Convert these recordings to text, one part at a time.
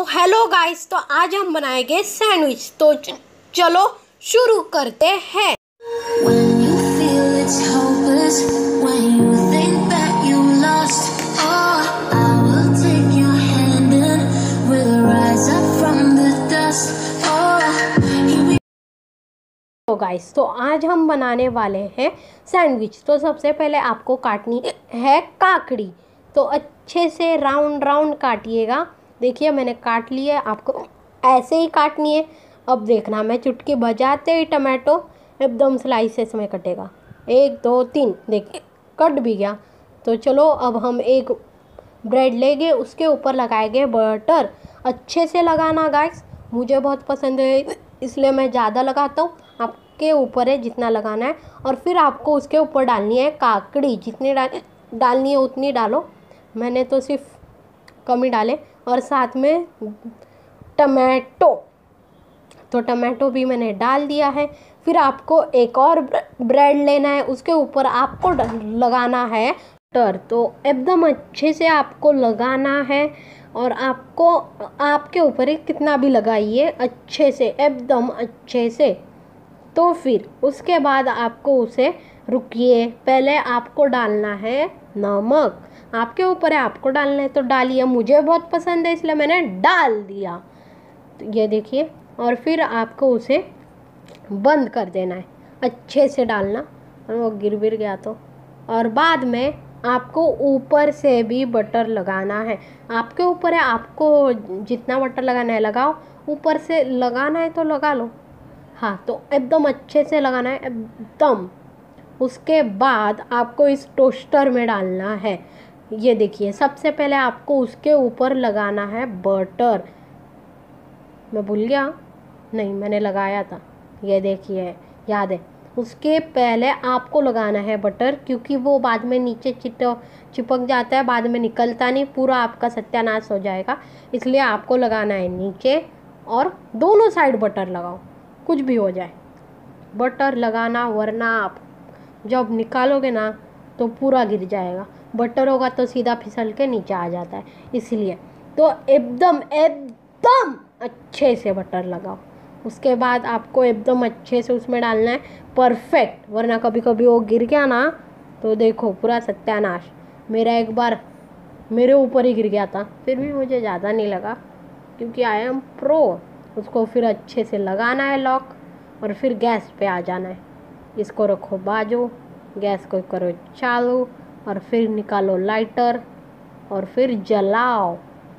Hello guys, तो आज हम बनाएंगे सैंडविच। तो चलो शुरू करते हैं। When you feel it's hopeless, when you think that you lost, oh, I will take your hand and we'll rise up from the dust. Oh, here we तो गाइस, तो आज हम बनाने वाले हैं सैंडविच। तो सबसे पहले आपको काटनी है काकड़ी। तो अच्छे से राउंड राउंड काटिएगा। देखिए मैंने काट लिया है, आपको ऐसे ही काटनी है। अब देखना, मैं चुटकी बजाते ही टमाटो एकदम स्लाइसेस में कटेगा। 1 2 3, देखिए कट भी गया। तो चलो अब हम एक ब्रेड लेंगे, उसके ऊपर लगाएंगे बटर। अच्छे से लगाना गाइस, मुझे बहुत पसंद है इसलिए मैं ज़्यादा लगाता हूँ। आपके ऊपर है जितना लगाना है। और फिर आपको उसके ऊपर डालनी है काकड़ी। जितनी डालनी है उतनी डालो, मैंने तो सिर्फ कम ही डाले। और साथ में टमाटो, तो टमाटो भी मैंने डाल दिया है। फिर आपको एक और ब्रेड लेना है, उसके ऊपर आपको लगाना है बटर। तो एकदम अच्छे से आपको लगाना है। और आपको आपके ऊपर ही कितना भी लगाइए अच्छे से, एकदम अच्छे से। तो फिर उसके बाद आपको उसे रुकिए, पहले आपको डालना है नमक। आपके ऊपर है, आपको डालना है तो डालिए। मुझे बहुत पसंद है इसलिए मैंने डाल दिया। तो ये देखिए, और फिर आपको उसे बंद कर देना है, अच्छे से डालना। वो गिर गया तो। और बाद में आपको ऊपर से भी बटर लगाना है। आपके ऊपर है, आपको जितना बटर लगाना है लगाओ। ऊपर से लगाना है तो लगा लो। हाँ, तो एकदम अच्छे से लगाना है, एकदम। उसके बाद आपको इस टोस्टर में डालना है। ये देखिए, सबसे पहले आपको उसके ऊपर लगाना है बटर। मैं भूल गया, नहीं मैंने लगाया था। ये देखिए, याद है। उसके पहले आपको लगाना है बटर, क्योंकि वो बाद में नीचे चिपक जाता है, बाद में निकलता नहीं, पूरा आपका सत्यानाश हो जाएगा। इसलिए आपको लगाना है नीचे, और दोनों साइड बटर लगाओ, कुछ भी हो जाए बटर लगाना, वरना आप जब निकालोगे ना तो पूरा गिर जाएगा। बटर होगा तो सीधा फिसल के नीचे आ जाता है, इसलिए तो एकदम एकदम अच्छे से बटर लगाओ। उसके बाद आपको एकदम अच्छे से उसमें डालना है परफेक्ट, वरना कभी कभी वो गिर गया ना तो देखो पूरा सत्यानाश। मेरा एक बार मेरे ऊपर ही गिर गया था, फिर भी मुझे ज़्यादा नहीं लगा क्योंकि आई एम प्रो। उसको फिर अच्छे से लगाना है लॉक, और फिर गैस पे आ जाना है। इसको रखो बाजू, गैस को करो चालू, और फिर निकालो लाइटर और फिर जलाओ।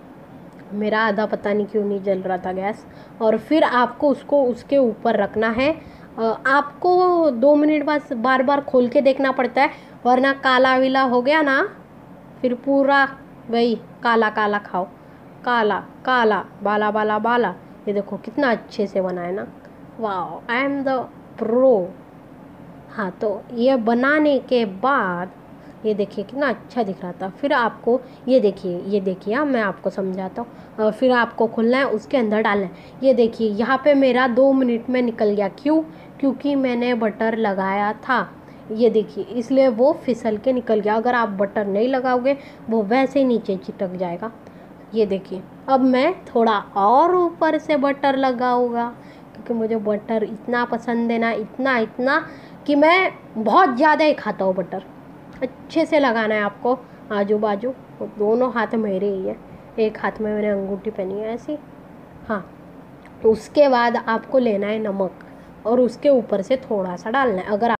मेरा आधा पता नहीं क्यों नहीं जल रहा था गैस। और फिर आपको उसको उसके ऊपर रखना है। आपको 2 मिनट बाद बार बार खोल के देखना पड़ता है, वरना काला विला हो गया ना फिर पूरा वही काला काला खाओ। काला काला, बाला बाला बाला। ये देखो कितना अच्छे से बना है ना। वाह, आई एम द प्रो। हाँ, तो ये बनाने के बाद ये देखिए कितना अच्छा दिख रहा था। फिर आपको ये देखिए, हाँ मैं आपको समझाता हूँ। फिर आपको खोलना है, उसके अंदर डालना है। ये देखिए यहाँ पे मेरा 2 मिनट में निकल गया। क्यों? क्योंकि मैंने बटर लगाया था। ये देखिए, इसलिए वो फिसल के निकल गया। अगर आप बटर नहीं लगाओगे वो वैसे ही नीचे चिटक जाएगा। ये देखिए, अब मैं थोड़ा और ऊपर से बटर लगाऊंगा, क्योंकि मुझे बटर इतना पसंद है ना, इतना इतना कि मैं बहुत ज़्यादा ही खाता हूँ बटर। अच्छे से लगाना है आपको आजू बाजू। दोनों हाथ मेरे ही है, एक हाथ में मैंने अंगूठी पहनी है ऐसी। हाँ, उसके बाद आपको लेना है नमक, और उसके ऊपर से थोड़ा सा डालना है। अगर